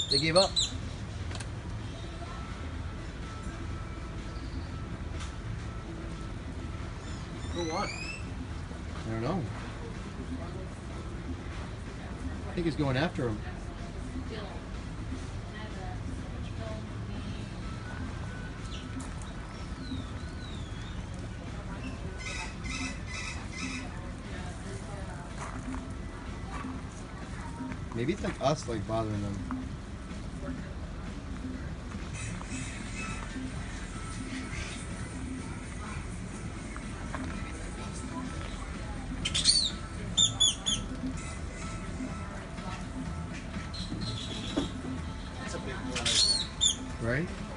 They gave up. For what? I don't know. I think he's going after him. Maybe it's like us, like bothering them. That's a big one. Right?